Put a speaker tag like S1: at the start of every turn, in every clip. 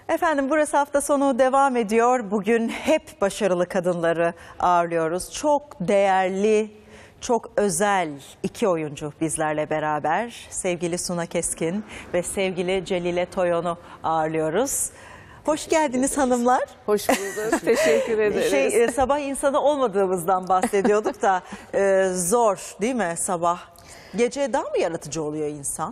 S1: Efendim burası hafta sonu devam ediyor. Bugün hep başarılı kadınları ağırlıyoruz. Çok değerli, çok özel iki oyuncu bizlerle beraber. Sevgili Suna Keskin ve sevgili Celile Toyon'u ağırlıyoruz. Hoş geldiniz hanımlar.
S2: Hoş bulduk. Teşekkür ederiz.
S1: Sabah insanı olmadığımızdan bahsediyorduk da zor değil mi sabah? Gece daha mı yaratıcı oluyor insan?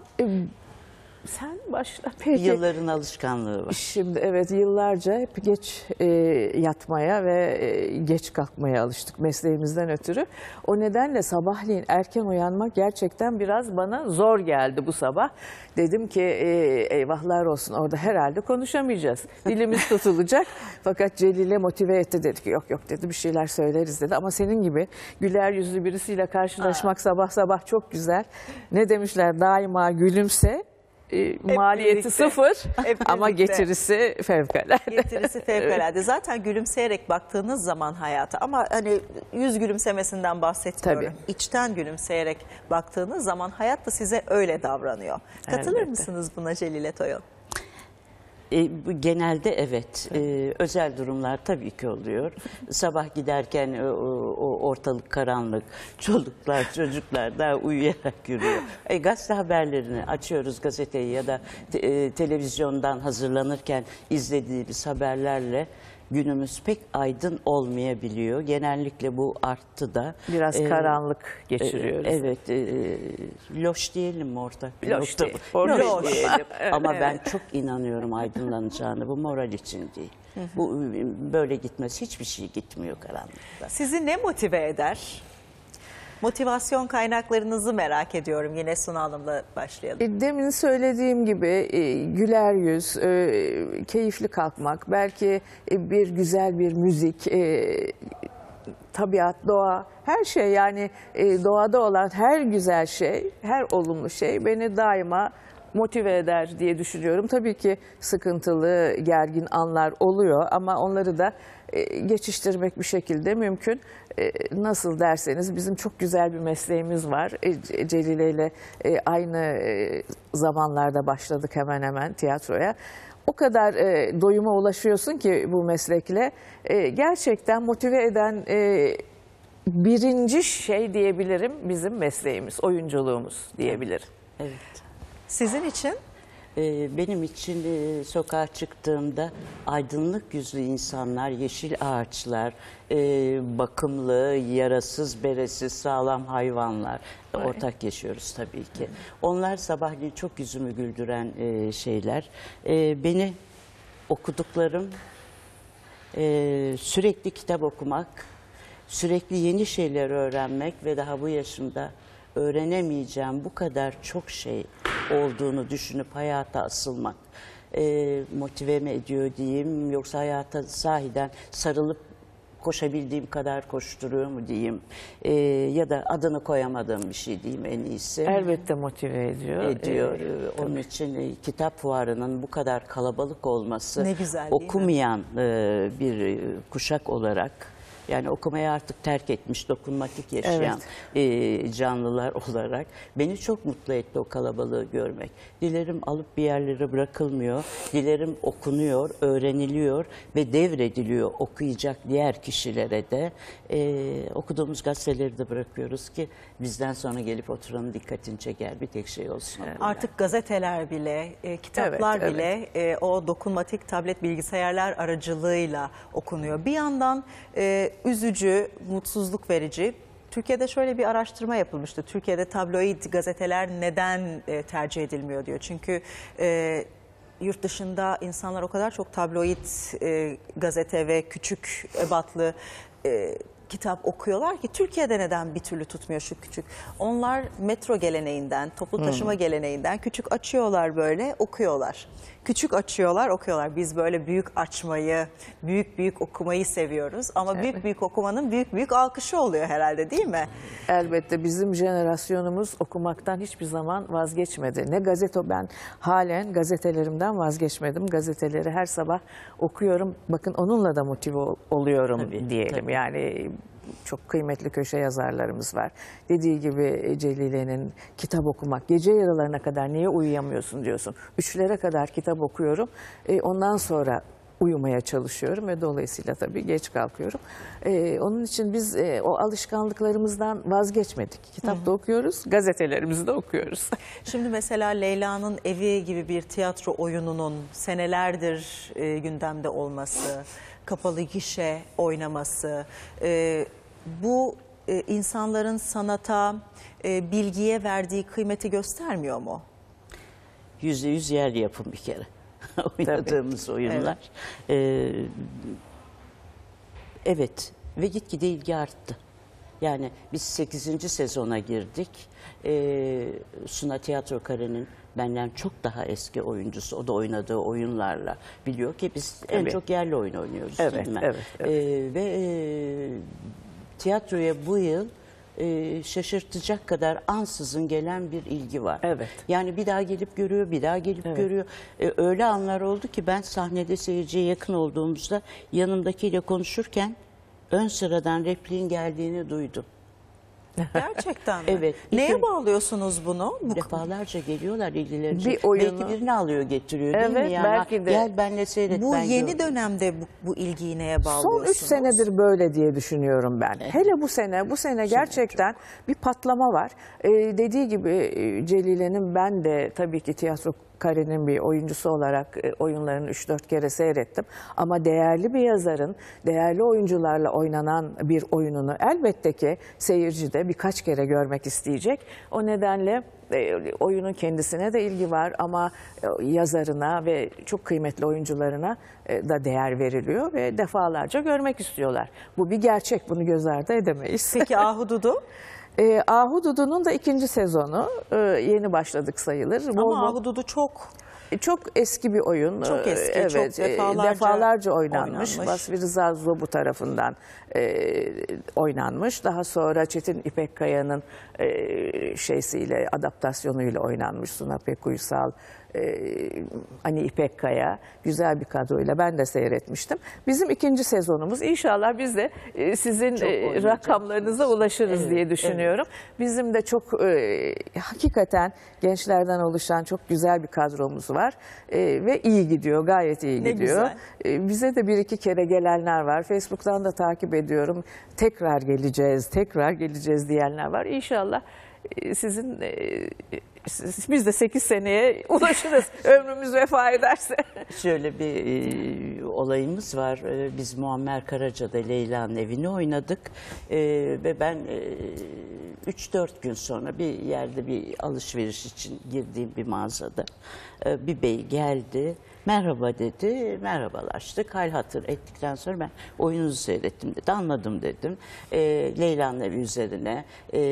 S2: Sen başla peki.
S3: Yılların alışkanlığı var.
S2: Şimdi evet, yıllarca hep geç yatmaya ve geç kalkmaya alıştık mesleğimizden ötürü. O nedenle sabahleyin erken uyanmak gerçekten biraz bana zor geldi bu sabah. Dedim ki eyvahlar olsun, orada herhalde konuşamayacağız. Dilimiz tutulacak. Fakat Celil'e motive etti, dedi ki yok dedi, bir şeyler söyleriz dedi. Ama senin gibi güler yüzlü birisiyle karşılaşmak sabah sabah çok güzel. Ne demişler, daima gülümse. Maliyeti
S1: birlikte.
S2: Sıfır ama
S1: birlikte.
S2: getirisi fevkalade.
S1: Getirisi fevkalade. Zaten gülümseyerek baktığınız zaman hayata, ama hani yüz gülümsemesinden bahsetmiyorum.
S2: Tabii.
S1: İçten gülümseyerek baktığınız zaman hayat da size öyle davranıyor. Katılır
S2: Elbette.
S1: mısınız buna Celile Toyon?
S3: Genelde evet. Özel durumlar tabii ki oluyor. Sabah giderken o ortalık karanlık, çoluklar, çocuklar daha uyuyarak yürüyor. Gazete haberlerini açıyoruz, gazeteyi ya da televizyondan hazırlanırken izlediğimiz haberlerle günümüz pek aydın olmayabiliyor. Genellikle bu arttı da.
S2: Biraz karanlık geçiriyoruz.
S3: Evet, loş diyelim mi orada?
S2: Loş değil.
S1: Loş.
S3: Diyelim. Ama ben çok inanıyorum aydınlanacağını. Bu moral için değil. Bu böyle gitmez. Hiçbir şey gitmiyor karanlıkta.
S1: Sizi ne motive eder? Motivasyon kaynaklarınızı merak ediyorum. Yine Suna Hanım'la başlayalım.
S2: Demin söylediğim gibi güler yüz, keyifli kalkmak, belki bir güzel bir müzik, tabiat, doğa, her şey, yani doğada olan her güzel şey, her olumlu şey beni daima motive eder diye düşünüyorum. Tabii ki sıkıntılı, gergin anlar oluyor ama onları da geçiştirmek bir şekilde mümkün. Nasıl derseniz, bizim çok güzel bir mesleğimiz var. Celile ile aynı zamanlarda başladık hemen hemen tiyatroya. O kadar doyuma ulaşıyorsun ki bu meslekle. Gerçekten motive eden birinci şey diyebilirim bizim mesleğimiz, oyunculuğumuz diyebilirim.
S3: Evet.
S1: Sizin için?
S3: Benim için sokağa çıktığımda aydınlık yüzlü insanlar, yeşil ağaçlar, bakımlı, yarasız, beresiz, sağlam hayvanlar. Ortak yaşıyoruz tabii ki. Onlar sabahleyin çok yüzümü güldüren şeyler. Beni okuduklarım, sürekli kitap okumak, sürekli yeni şeyler öğrenmek ve daha bu yaşımda öğrenemeyeceğim bu kadar çok şey olduğunu düşünüp hayata asılmak motive mi ediyor diyeyim, yoksa hayata sahiden sarılıp koşabildiğim kadar koşturuyor mu diyeyim, ya da adını koyamadığım bir şey diyeyim en iyisi.
S2: Elbette motive ediyor.
S3: Onun için kitap fuarının bu kadar kalabalık olması,
S1: Ne güzel, değil mi?
S3: okumayan bir kuşak olarak, yani okumayı artık terk etmiş, dokunmatik yaşayan canlılar olarak beni çok mutlu etti o kalabalığı görmek. Dilerim alıp bir yerlere bırakılmıyor, dilerim okunuyor, öğreniliyor ve devrediliyor okuyacak diğer kişilere de. Okuduğumuz gazeteleri de bırakıyoruz ki bizden sonra gelip oturanın dikkatini çeker, bir tek şey olsun.
S1: Artık gazeteler bile, kitaplar
S2: Evet,
S1: bile o dokunmatik tablet bilgisayarlar aracılığıyla okunuyor. Bir yandan üzücü, mutsuzluk verici. Türkiye'de şöyle bir araştırma yapılmıştı. Türkiye'de tabloid gazeteler neden tercih edilmiyor diyor. Çünkü yurt dışında insanlar o kadar çok tabloid gazete ve küçük ebatlı kitap okuyorlar ki Türkiye'de neden bir türlü tutmuyor şu küçük? Onlar metro geleneğinden, toplu taşıma geleneğinden küçük açıyorlar, böyle okuyorlar. Küçük açıyorlar, okuyorlar. Biz böyle büyük açmayı, büyük büyük okumayı seviyoruz. Ama büyük büyük okumanın büyük büyük alkışı oluyor herhalde, değil mi?
S2: Elbette bizim jenerasyonumuz okumaktan hiçbir zaman vazgeçmedi. Ne gazete, ben halen gazetelerimden vazgeçmedim. Gazeteleri her sabah okuyorum. Bakın onunla da motive oluyorum
S3: Tabii,
S2: diyelim.
S3: tabii.
S2: Yani çok kıymetli köşe yazarlarımız var. Dediği gibi Celile'nin kitap okumak, gece yarılarına kadar niye uyuyamıyorsun diyorsun. 3'lere kadar kitap okuyorum. Ondan sonra uyumaya çalışıyorum ve dolayısıyla tabii geç kalkıyorum. Onun için biz o alışkanlıklarımızdan vazgeçmedik. Kitap da okuyoruz, gazetelerimizi de okuyoruz.
S1: Şimdi mesela Leyla'nın Evi gibi bir tiyatro oyununun senelerdir gündemde olması, kapalı gişe oynaması, bu insanların sanata, bilgiye verdiği kıymeti göstermiyor mu?
S3: %100 yerli yapım bir kere. Oynadığımız oyunlar. Evet ve gitgide ilgi arttı. Yani biz 8. sezona girdik. Suna Tiyatro Kare'nin benden çok daha eski oyuncusu. O da oynadığı oyunlarla biliyor ki biz en çok yerli oyun oynuyoruz.
S2: Evet,
S3: değil mi?
S2: evet, evet.
S3: Ve tiyatroya bu yıl şaşırtacak kadar ansızın gelen bir ilgi var.
S2: Evet.
S3: Yani bir daha gelip görüyor, bir daha gelip görüyor. Öyle anlar oldu ki ben sahnede seyirciye yakın olduğumuzda yanımdakiyle konuşurken ön sıradan repliğin geldiğini duydum.
S1: Gerçekten mi?
S3: Evet.
S1: Neye bağlıyorsunuz bunu?
S3: Defalarca geliyorlar ilgilerini.
S2: Bir oyunu-
S3: Belki birini alıyor getiriyor değil
S2: Evet,
S3: mi? Yani
S2: belki de.
S3: gel benle seyret.
S1: Bu
S3: ben
S1: yeni
S3: gördüm.
S1: dönemde bu ilgiyi neye
S2: Son
S1: bağlıyorsunuz?
S2: 3 senedir böyle diye düşünüyorum ben. Hele bu sene gerçekten bir patlama var. Dediği gibi Celile'nin ben de tabii ki Tiyatro Kare'nin bir oyuncusu olarak oyunlarını 3-4 kere seyrettim. Ama değerli bir yazarın, değerli oyuncularla oynanan bir oyununu elbette ki seyirci de birkaç kere görmek isteyecek. O nedenle oyunun kendisine de ilgi var ama yazarına ve çok kıymetli oyuncularına da değer veriliyor ve defalarca görmek istiyorlar. Bu bir gerçek, bunu göz ardı edemeyiz.
S1: Peki Ahududu?
S2: Ahududu'nun da 2. sezonu yeni başladık sayılır.
S1: Ama Ahududu çok
S2: eski bir oyun.
S1: Çok eski, çok
S2: defalarca oynanmış.
S1: oynanmış.
S2: Vasfi Rıza Zobu tarafından oynanmış. Daha sonra Çetin İpekkaya'nın adaptasyonuyla oynanmış. Suna Pekuysal, Ani İpekkaya, güzel bir kadroyla ben de seyretmiştim. Bizim 2. sezonumuz. İnşallah biz de sizin rakamlarınıza ulaşırız diye düşünüyorum. Bizim de çok hakikaten gençlerden oluşan çok güzel bir kadromuz var ve iyi gidiyor, gayet iyi gidiyor. Bize de 1-2 kere gelenler var. Facebook'tan da takip ediyorum. Tekrar geleceğiz diyenler var. İnşallah sizin biz de 8 seneye ulaşırız. Ömrümüz vefa ederse.
S3: Şöyle bir olayımız var. Biz Muammer Karaca'da Leyla'nın Evi'ni oynadık. Ve ben 3-4 gün sonra bir yerde bir alışveriş için girdiğim bir mağazada bir bey geldi. Merhaba dedi, merhabalaştık. Hal hatır ettikten sonra ben oyununuzu seyrettim dedi. Anladım dedim. Leyla'nın Evi üzerine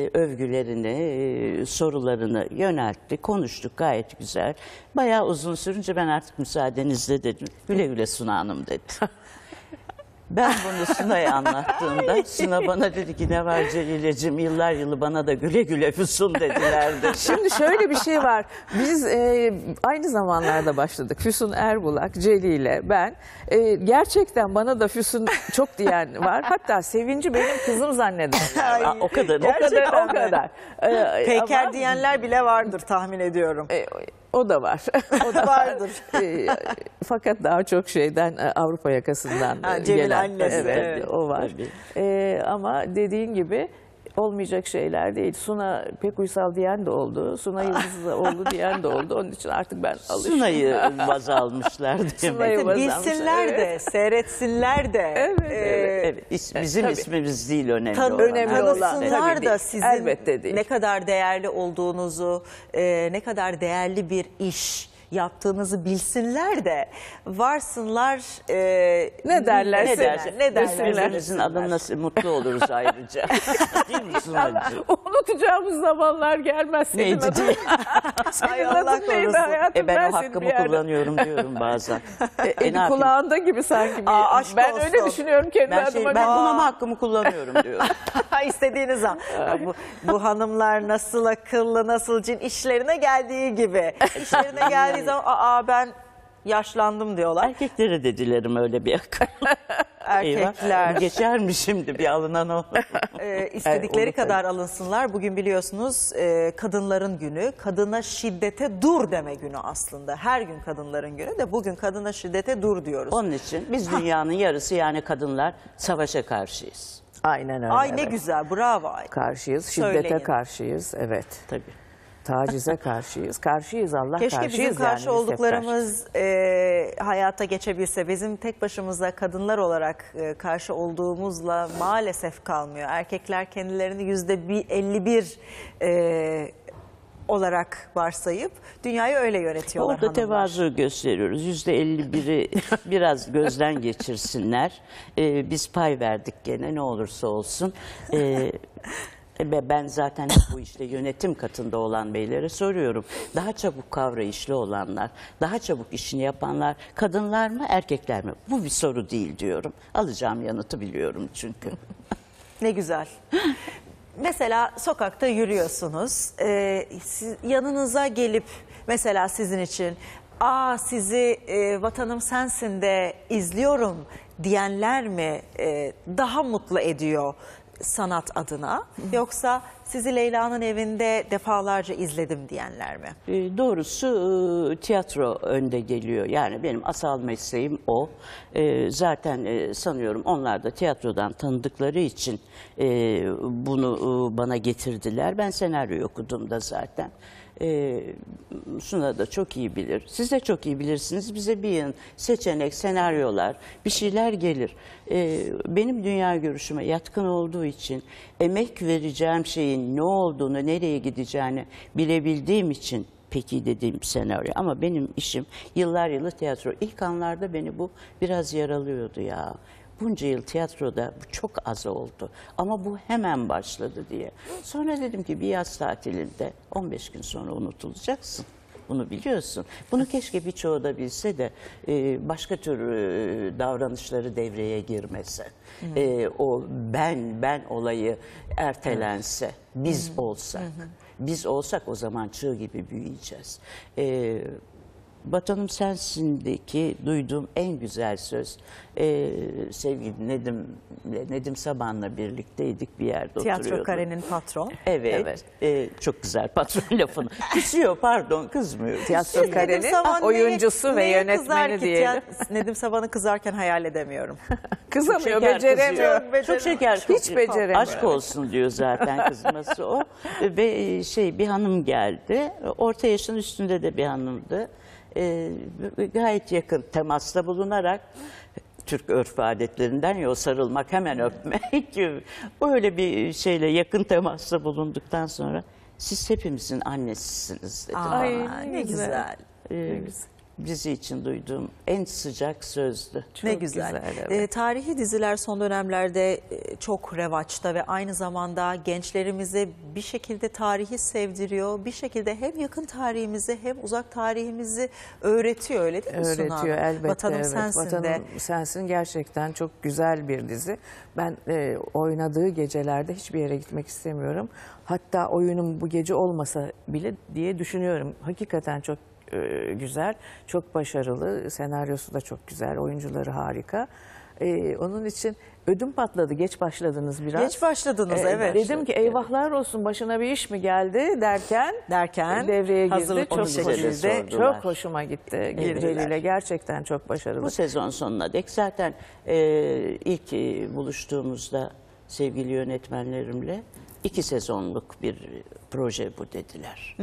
S3: övgülerini, sorularını yöneltti. Konuştuk gayet güzel. Bayağı uzun sürünce ben artık müsaadenizle dedim. Güle güle Suna Hanım dedi. Ben bunu Suna'ya anlattığımda Suna bana dedi ki ne var Celile'cim yıllar yılı bana da güle güle Füsun dedilerdi.
S2: Şimdi şöyle bir şey var. Biz aynı zamanlarda başladık. Füsun Erbulak, Celile, ben. Gerçekten bana da Füsun çok diyen var. Hatta Sevinci benim kızım zannederler.
S3: O kadar.
S2: O kadar.
S1: Peyker
S2: Ama,
S1: diyenler bile vardır tahmin ediyorum.
S2: o da var.
S1: O da vardır.
S2: Fakat daha çok Avrupa yakasından
S1: Celil
S2: gelen.
S1: annesi.
S2: Evet, o var. Ama dediğin gibi olmayacak şeyler değil. Suna Pekuysal diyen de oldu. Suna Yıldız da oldu diyen de oldu. Onun için artık ben alıştım.
S3: Suna'yı baz almışlar
S2: Suna'yı baz almışlar.
S1: Bilsinler de, seyretsinler de.
S3: Evet, bizim
S2: Tabii.
S3: ismimiz değil önemli olan.
S2: önemli olan.
S1: Tanısınlar
S2: Tabii
S1: da
S2: değil.
S1: sizin
S2: Elbette değil.
S1: ne kadar değerli olduğunuzu, ne kadar değerli bir iş yaptığınızı bilsinler de varsınlar.
S2: Ne derler?
S1: Ne derler? Ne derler?
S3: Birbirimizin adına nasıl mutlu oluruz ayrıca. Değil mi Sunacığım?
S2: Unutacağımız zamanlar gelmez. Senin
S3: Neydi
S2: adın-
S3: diye.
S2: Senin
S1: Ay, Allah
S2: adın neydi
S1: korusun.
S2: hayatım?
S3: Ben o
S2: seni
S3: hakkımı
S2: bir yerde-
S3: kullanıyorum diyorum bazen. Ne
S2: Eli
S3: yapayım?
S2: kulağında gibi sanki.
S1: Aşk
S2: Ben
S1: olsun.
S2: öyle düşünüyorum kendi
S3: Ben,
S2: adıma.
S3: ben buna mı hakkımı kullanıyorum diyorum.
S1: İstediğiniz zaman. Bu hanımlar nasıl akıllı, nasıl cin, işlerine geldiği gibi. İşlerine geldiği zaman ben yaşlandım diyorlar.
S3: Erkeklere de dilerim öyle bir akıl.
S1: erkekler
S3: Eyvah, geçer mi şimdi bir alınan o?
S1: istedikleri
S2: onu tabii.
S1: kadar alınsınlar. Bugün biliyorsunuz kadınların günü, kadına şiddete dur deme günü aslında. Her gün kadınların günü de bugün kadına şiddete dur diyoruz.
S3: Onun için biz dünyanın yarısı yani kadınlar savaşa karşıyız.
S2: Aynen öyle.
S1: Ay ne
S2: evet.
S1: güzel, bravo Ay.
S2: Karşıyız, şiddete
S1: Söyleyin.
S2: karşıyız, evet.
S3: Tabii.
S2: Tacize karşıyız, karşıyız Allah
S1: Keşke
S2: karşıyız
S1: bizim karşı
S2: yani, biz hep
S1: olduklarımız hayata geçebilse. Bizim tek başımıza kadınlar olarak karşı olduğumuzla maalesef kalmıyor. Erkekler kendilerini %51 olarak varsayıp dünyayı öyle yönetiyorlar
S3: Orada
S1: hanımlar.
S3: tevazu gösteriyoruz. %51'i biraz gözden geçirsinler. Biz pay verdik gene ne olursa olsun. Ben zaten bu işte yönetim katında olan beylere soruyorum. Daha çabuk kavrayışlı olanlar, daha çabuk işini yapanlar kadınlar mı erkekler mi? Bu bir soru değil diyorum. Alacağım yanıtı biliyorum çünkü.
S1: Ne güzel. Mesela sokakta yürüyorsunuz. Yanınıza gelip mesela sizin için sizi Vatanım Sensin de izliyorum diyenler mi daha mutlu ediyor sanat adına? Yoksa sizi Leyla'nın evinde defalarca izledim diyenler mi?
S3: Doğrusu tiyatro önde geliyor. Yani benim asal mesleğim o. Zaten sanıyorum onlar da tiyatrodan tanıdıkları için bunu bana getirdiler. Ben senaryo okudum da zaten. Suna da çok iyi bilir. Siz de çok iyi bilirsiniz. Bize bir yığın seçenek, senaryolar, bir şeyler gelir. Benim dünya görüşüme yatkın olduğu için emek vereceğim şeyin ne olduğunu, nereye gideceğini bilebildiğim için peki dediğim senaryo. Ama benim işim yıllar yılı tiyatro. İlk anlarda beni bu biraz yaralıyordu ya. Bunca yıl tiyatroda bu çok az oldu ama bu hemen başladı diye. Sonra dedim ki bir yaz tatilinde 15 gün sonra unutulacaksın. Bunu biliyorsun. Bunu keşke birçoğu da bilse de başka tür davranışları devreye girmese. O ben olayı ertelense, biz olsak. Biz olsak o zaman çığ gibi büyüyeceğiz. Vatanım Sensin'deki duyduğum en güzel söz sevgili Nedim Saban'la birlikteydik bir yerde oturuyorduk.
S1: Tiyatro karenin patron.
S3: Evet. Çok güzel patron lafını. Kızıyor pardon kızmıyor.
S2: Tiyatro karenin oyuncusu ve yönetmeni diyelim.
S1: Nedim Saban'ı kızarken hayal edemiyorum.
S2: Kızamıyor,
S3: Şeker
S2: beceremiyor.
S3: kızıyor. Çok şeker
S2: Hiç
S3: kızıyor.
S2: beceremiyor.
S3: Aşk olsun diyor zaten kızması o. Ve bir hanım geldi. Orta yaşın üstünde de bir hanımdı. Gayet yakın temasta bulunarak Türk örf adetlerinden ya o sarılmak hemen öpmek öyle bir şeyle yakın temasta bulunduktan sonra siz hepimizin annesisiniz dedi.
S2: Ay,
S1: Ne güzel.
S3: Dizi için duyduğum en sıcak sözdü.
S1: Ne güzel.
S2: evet.
S1: Tarihi diziler son dönemlerde çok revaçta ve aynı zamanda gençlerimize bir şekilde tarihi sevdiriyor. Bir şekilde hem yakın tarihimizi hem uzak tarihimizi öğretiyor öyle değil mi Suna?
S2: Öğretiyor elbette.
S1: Vatanım
S2: evet.
S1: Sensin de.
S2: Vatanım Sensin gerçekten çok güzel bir dizi. Ben oynadığı gecelerde hiçbir yere gitmek istemiyorum. Hatta oyunum bu gece olmasa bile diye düşünüyorum. Hakikaten çok güzel, çok başarılı. Senaryosu da çok güzel, oyuncuları harika. Onun için ödüm patladı. Geç başladınız biraz.
S1: Geç başladınız evet.
S2: Dedim ki eyvahlar olsun başına bir iş mi geldi derken devreye girdi.
S1: hazırlık
S2: Çok
S3: onu bize de
S2: şekilde
S3: sordular.
S2: çok hoşuma gitti.
S1: Girdiler.
S2: Celil'e gerçekten çok başarılı.
S3: Bu sezon sonuna dek zaten ilk buluştuğumuzda sevgili yönetmenlerimle 2 sezonluk bir proje bu dediler.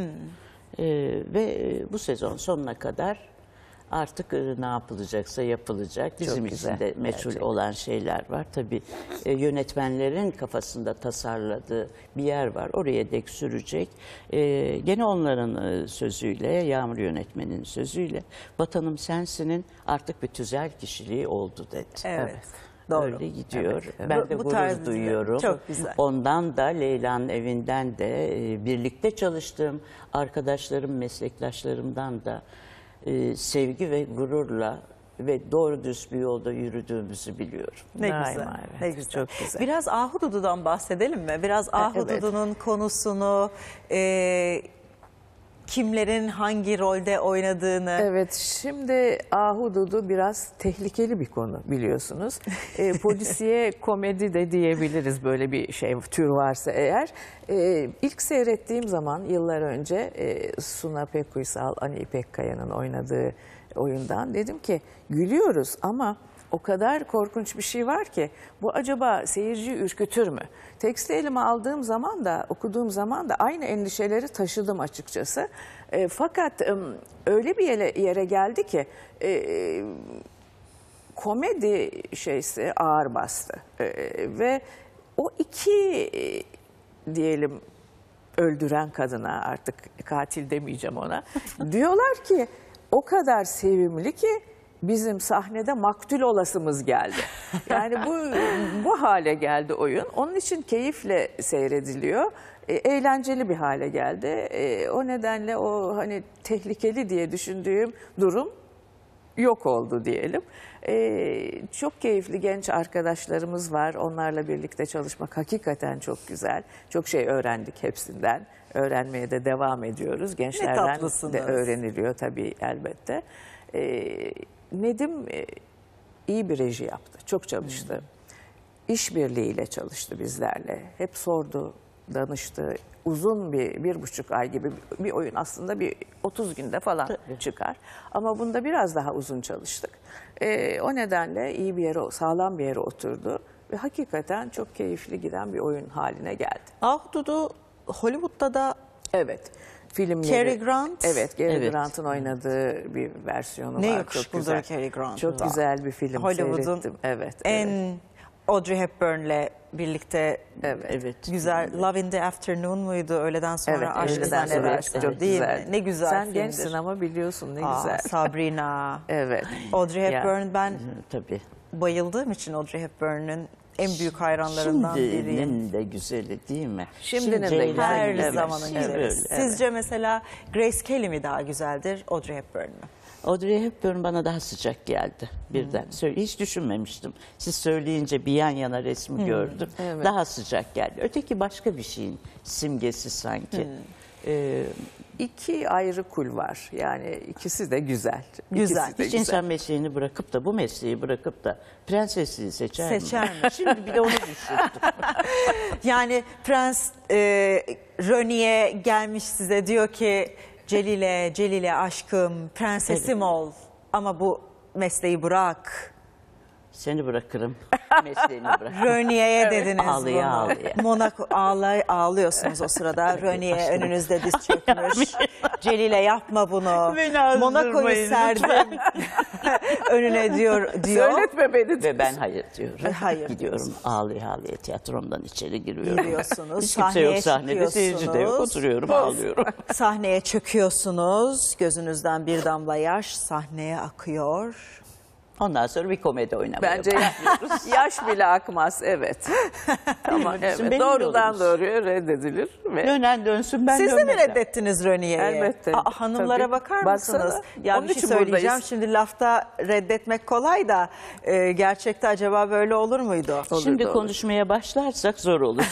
S3: Ve bu sezon sonuna kadar artık ne yapılacaksa yapılacak. Bizim
S2: güzel,
S3: için de meçhul
S2: gerçekten.
S3: olan şeyler var. Tabii yönetmenlerin kafasında tasarladığı bir yer var. Oraya dek sürecek. Gene onların sözüyle, Yağmur yönetmenin sözüyle Vatanım Sensin'in artık bir tüzel kişiliği oldu dedi.
S1: Evet. Doğru.
S3: Öyle gidiyor.
S2: Evet, evet.
S3: Ben de
S1: Bu
S3: gurur
S1: tarz diziler
S3: duyuyorum.
S1: çok güzel.
S3: Ondan da Leyla'nın evinden de birlikte çalıştığım arkadaşlarım, meslektaşlarımdan da sevgi ve gururla ve doğru düz bir yolda yürüdüğümüzü biliyorum.
S1: Ne
S2: Daima,
S1: güzel.
S2: evet.
S1: Ne güzel.
S2: Çok güzel.
S1: Biraz Ahududu'dan bahsedelim mi? Biraz Ahududu'nun konusunu kimlerin hangi rolde oynadığını.
S2: Evet, şimdi Ahududu biraz tehlikeli bir konu biliyorsunuz. Polisiye komedi de diyebiliriz, böyle bir tür varsa eğer. İlk seyrettiğim zaman yıllar önce Suna Pekuysal, Ani İpekkaya'nın oynadığı oyundan dedim ki gülüyoruz ama o kadar korkunç bir şey var ki bu acaba seyirciyi ürkütür mü? Teksti elime aldığım zaman da, okuduğum zaman da aynı endişeleri taşıdım açıkçası. Fakat öyle bir yere geldi ki komedi ağır bastı. Ve o iki diyelim öldüren kadına, artık katil demeyeceğim ona, diyorlar ki o kadar sevimli ki bizim sahnede maktul olasımız geldi. Yani bu hale geldi oyun. Onun için keyifle seyrediliyor. Eğlenceli bir hale geldi. O nedenle o hani tehlikeli diye düşündüğüm durum yok oldu diyelim. Çok keyifli genç arkadaşlarımız var. Onlarla birlikte çalışmak hakikaten çok güzel. Çok şey öğrendik hepsinden. Öğrenmeye de devam ediyoruz. Gençlerden de öğreniliyor tabii, elbette. Nedim iyi bir reji yaptı. Çok çalıştı. İşbirliğiyle çalıştı bizlerle. Hep sordu, danıştı. Uzun bir buçuk ay gibi bir oyun aslında bir 30 günde falan çıkar. Ama bunda biraz daha uzun çalıştık. O nedenle iyi bir yere, sağlam bir yere oturdu. Ve hakikaten çok keyifli giden bir oyun haline geldi.
S1: Ahududu Hollywood'da da
S2: evet. Filmleri.
S1: Cary Grant.
S2: Evet, Cary Grant'ın oynadığı bir versiyonu var.
S1: Ne
S2: Çok
S1: yakışıklıdır
S2: güzel.
S1: Cary Grant.
S2: Çok güzel bir film seyrettim. Evet.
S1: En Audrey Hepburn'le birlikte güzel Love in the Afternoon muydu? Öğleden sonra aşk zannedersin.
S2: Çok
S1: değil
S2: güzel.
S1: mi? Ne güzel
S2: Sen
S1: filmdir.
S2: gençsin ama biliyorsun ne güzel.
S1: Sabrina.
S2: Evet.
S1: Audrey Hepburn, ben
S3: Tabii.
S1: bayıldığım için Audrey Hepburn'un en büyük hayranlarından biriyim.
S3: Şimdinin de güzeli değil mi?
S2: Şimdinin de
S3: Ceylan
S1: Her
S3: gibi.
S1: zamanın güzeli.
S3: Böyle,
S1: Sizce mesela Grace Kelly mi daha güzeldir, Audrey Hepburn mu?
S3: Audrey Hepburn bana daha sıcak geldi birden. Hiç düşünmemiştim. Siz söyleyince bir yan yana resmi gördüm.
S2: Evet.
S3: Daha sıcak geldi. Öteki başka bir şeyin simgesi sanki.
S2: İki ayrı kul var. Yani ikisi de güzel.
S1: Güzel.
S2: İkisi de
S3: Hiç insan mesleğini bırakıp da bu mesleği bırakıp da prensesliği seçer mi?
S1: Seçer mi?
S3: Şimdi bir de onu düşündüm.
S1: Yani Prens Reni'ye gelmiş size, diyor ki Celile aşkım, prensesim ol ama bu mesleği bırak.
S3: Seni bırakırım, mesleğimi bırakırım.
S1: Reni'ye dediniz
S3: Ağlaya
S1: bunu.
S3: ağlaya.
S1: Monaco, ağlıyorsunuz o sırada. Reni'ye önünüzde diz çökmüş. Celile yapma bunu.
S3: Beni azdırmayın
S1: Monaco'yu serdim önüne diyor.
S2: Söyletme beni.
S3: Ve ben hayır diyorum.
S1: Hayır
S3: Gidiyorum ağlaya ağlaya tiyatromdan içeri giriyorum.
S1: Giriyorsunuz,
S3: Hiç kimse yok
S1: sahneye
S3: sahnede, seyirci de yok.
S1: çıkıyorsunuz.
S3: Oturuyorum, ağlıyorum.
S1: Sahneye çöküyorsunuz. Gözünüzden bir damla yaş sahneye akıyor.
S3: Ondan sonra bir komedi oynamaya
S2: Bence yaş bile akmaz. Evet. Tamam.
S3: Bizim
S2: Evet.
S3: benim
S2: Doğrudan
S3: yolumuz.
S2: doğruya reddedilir. Ve
S3: Dönen dönsün, ben
S1: Siz de mi
S3: dönmesem.
S1: reddettiniz Reni'yi?
S2: Elbette.
S1: Hanımlara
S2: Tabii.
S1: bakar
S2: Baksana,
S1: mısınız? Ya
S2: onun
S1: bir şey
S2: için
S1: söyleyeceğim.
S2: buradayız.
S1: Şimdi lafta reddetmek kolay da gerçekte acaba böyle olur muydu?
S3: Şimdi
S2: olur.
S3: konuşmaya başlarsak zor olur.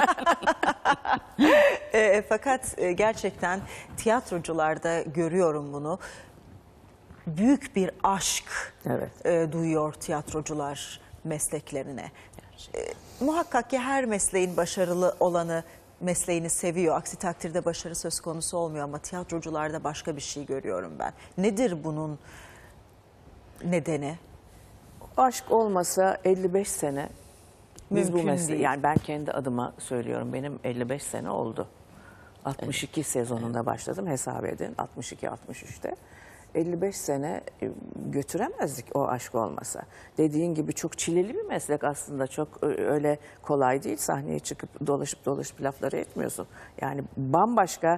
S1: Fakat gerçekten tiyatrocularda görüyorum bunu. Büyük bir aşk duyuyor tiyatrocular mesleklerine. Muhakkak ki her mesleğin başarılı olanı mesleğini seviyor. Aksi takdirde başarı söz konusu olmuyor ama tiyatrocularda başka bir şey görüyorum ben. Nedir bunun nedeni?
S2: aşk olmasa 55 sene biz
S1: Mümkün
S2: bu mesleği,
S1: değil.
S2: yani ben kendi adıma söylüyorum, benim 55 sene oldu. 62 sezonunda başladım, hesap edin, 62-63'te. 55 sene götüremezdik o aşk olmasa. Dediğin gibi çok çileli bir meslek aslında, çok öyle kolay değil. Sahneye çıkıp dolaşıp lafları etmiyorsun. Yani bambaşka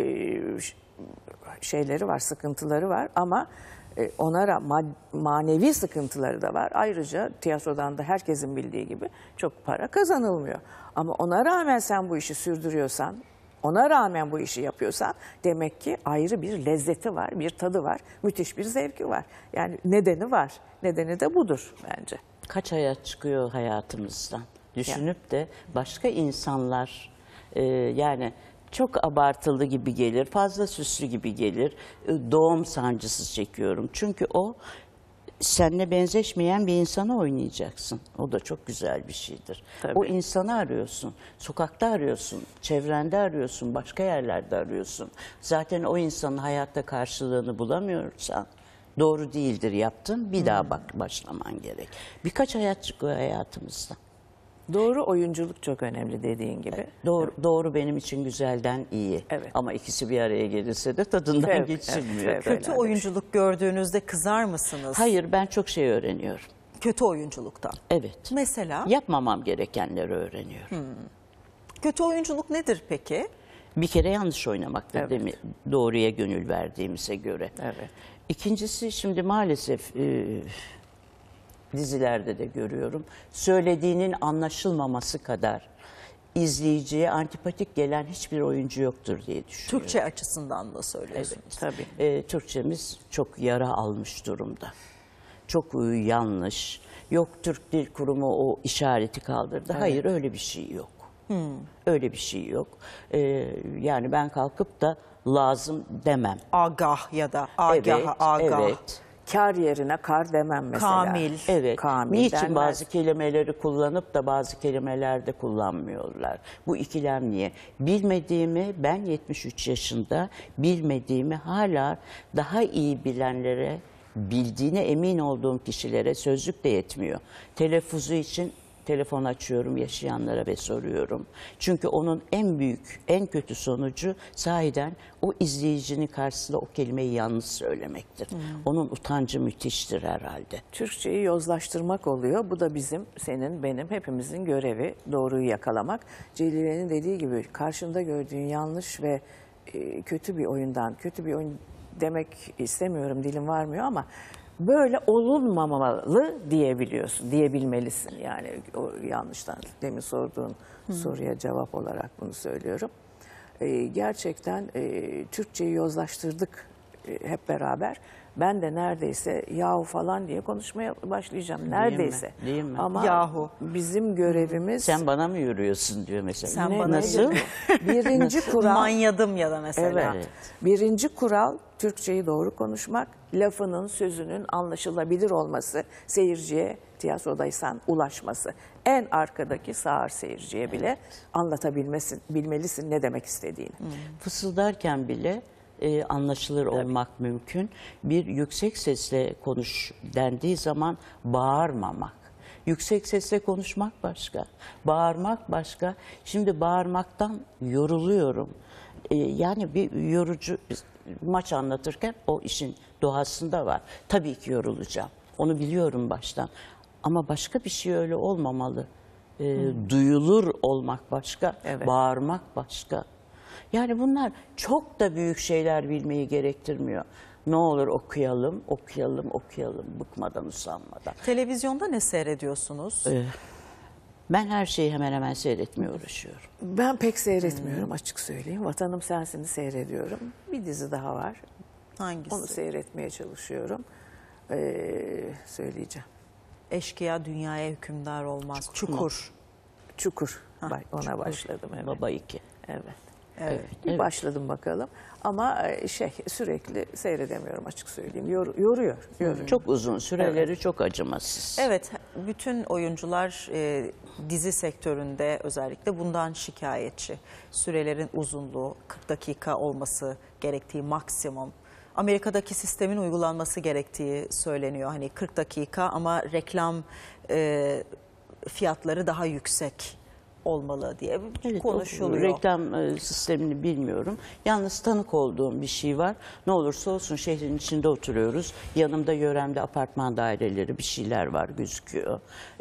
S2: şeyleri var, sıkıntıları var ama ona manevi sıkıntıları da var. Ayrıca tiyatrodan da herkesin bildiği gibi çok para kazanılmıyor. Ama ona rağmen sen bu işi sürdürüyorsan, ona rağmen bu işi yapıyorsan demek ki ayrı bir lezzeti var, bir tadı var, müthiş bir zevki var. Yani nedeni var. Nedeni de budur bence.
S3: Kaç hayat çıkıyor hayatımızdan? Düşünüp de başka insanlar yani çok abartılı gibi gelir, fazla süslü gibi gelir. Doğum sancısı çekiyorum. Çünkü o seninle benzeşmeyen bir insanı oynayacaksın. O da çok güzel bir şeydir.
S2: Tabii.
S3: O insanı arıyorsun. Sokakta arıyorsun, çevrende arıyorsun, başka yerlerde arıyorsun. Zaten o insanın hayatta karşılığını bulamıyorsan doğru değildir yaptın. Bir daha başlaman gerek. Birkaç hayat çıkıyor hayatımızda.
S2: Doğru oyunculuk çok önemli dediğin gibi.
S3: Doğru benim için güzelden iyi.
S2: Evet.
S3: Ama ikisi bir araya gelirse de tadından
S2: Evet,
S3: geçilmiyor.
S2: evet,
S1: Kötü oyunculuk gördüğünüzde kızar mısınız?
S3: Hayır, ben çok şey öğreniyorum.
S1: Kötü oyunculuktan.
S3: Evet.
S1: Mesela
S3: Yapmamam gerekenleri öğreniyorum.
S1: kötü oyunculuk nedir peki?
S3: Bir kere yanlış oynamaktır
S2: Evet.
S3: değil mi? Doğruya gönül verdiğimize göre.
S2: Evet.
S3: İkincisi, şimdi maalesef dizilerde de görüyorum. Söylediğinin anlaşılmaması kadar izleyiciye antipatik gelen hiçbir oyuncu yoktur diye düşünüyorum.
S1: Türkçe açısından da söylüyorsunuz.
S2: Tabii.
S3: Türkçemiz çok yara almış durumda. Çok yanlış. Yok, Türk Dil Kurumu o işareti kaldırdı. Hayır, öyle bir şey yok. Öyle bir şey yok. Yani ben kalkıp da lazım demem.
S1: Agah ya da agaha, agah.
S3: evet.
S2: Kar yerine kar demem mesela.
S1: Kamil.
S3: Evet.
S2: Kamil
S3: Niçin
S2: denmez.
S3: bazı kelimeleri kullanıp da bazı kelimelerde kullanmıyorlar? Bu ikilem niye? Bilmediğimi, ben 73 yaşında bilmediğimi hala daha iyi bilenlere, bildiğine emin olduğum kişilere sözlük de yetmiyor. Telaffuzu için telefon açıyorum yaşayanlara ve soruyorum. Çünkü onun en büyük, en kötü sonucu sahiden o izleyicinin karşısında o kelimeyi yanlış söylemektir. Onun utancı müthiştir herhalde.
S2: Türkçeyi yozlaştırmak oluyor. Bu da bizim, senin, benim, hepimizin görevi. Doğruyu yakalamak. Celile'nin dediği gibi karşında gördüğün yanlış ve kötü bir oyundan, kötü bir oyun demek istemiyorum, dilim varmıyor ama böyle olunmamalı diyebiliyorsun, diyebilmelisin. Yani o yanlıştan, demin sorduğun soruya cevap olarak bunu söylüyorum. Gerçekten Türkçeyi yozlaştırdık hep beraber. Ben de neredeyse yahu falan diye konuşmaya başlayacağım. Neredeyse.
S3: Değil mi?
S2: Ama
S1: Yahu.
S2: bizim görevimiz...
S3: Sen bana mı yürüyorsun diyor mesela.
S1: Sen
S2: Ne-
S1: bana
S3: Nasıl?
S2: Birinci kural...
S1: Manyadım ya da mesela.
S2: Evet. Birinci kural Türkçeyi doğru konuşmak, lafının, sözünün anlaşılabilir olması, seyirciye, tiyatrodaysan ulaşması. En arkadaki sağır seyirciye bile bilmelisin ne demek istediğini.
S3: Fısıldarken bile anlaşılır olmak mümkün. Bir yüksek sesle konuş dendiği zaman bağırmamak. Yüksek sesle konuşmak başka, bağırmak başka. Şimdi bağırmaktan yoruluyorum. Yani bir yorucu maç anlatırken o işin doğasında var. Tabii ki yorulacağım. Onu biliyorum baştan. Ama başka bir şey öyle olmamalı. Duyulur olmak başka,
S2: Evet.
S3: bağırmak başka. Yani bunlar çok da büyük şeyler bilmeyi gerektirmiyor. Ne olur okuyalım, okuyalım, okuyalım, bıkmadan, usanmadan.
S1: Televizyonda ne seyrediyorsunuz?
S3: Ben her şeyi hemen hemen seyretmeye uğraşıyorum.
S2: Ben pek seyretmiyorum açık söyleyeyim. Vatanım Sensin'i seyrediyorum. Bir dizi daha var.
S1: Hangisi?
S2: Onu seyretmeye çalışıyorum. Söyleyeceğim.
S1: Eşkıya dünyaya hükümdar olmaz. Çukur.
S2: Çukur. Ona başladım. Evet.
S3: Baba 2.
S2: Evet.
S1: Evet.
S2: Bir başladım bakalım. Ama sürekli seyredemiyorum açık söyleyeyim. Yoruyor.
S3: Çok uzun, süreleri çok acımasız.
S1: Evet, bütün oyuncular dizi sektöründe özellikle bundan şikayetçi. Sürelerin uzunluğu, 40 dakika olması gerektiği maksimum. Amerika'daki sistemin uygulanması gerektiği söyleniyor. Hani 40 dakika ama reklam fiyatları daha yüksek olmalı diye
S3: Evet,
S1: konuşuluyor.
S3: o reklam sistemini bilmiyorum. Yalnız tanık olduğum bir şey var. Ne olursa olsun şehrin içinde oturuyoruz. Yanımda yöremde apartman daireleri bir şeyler var gözüküyor.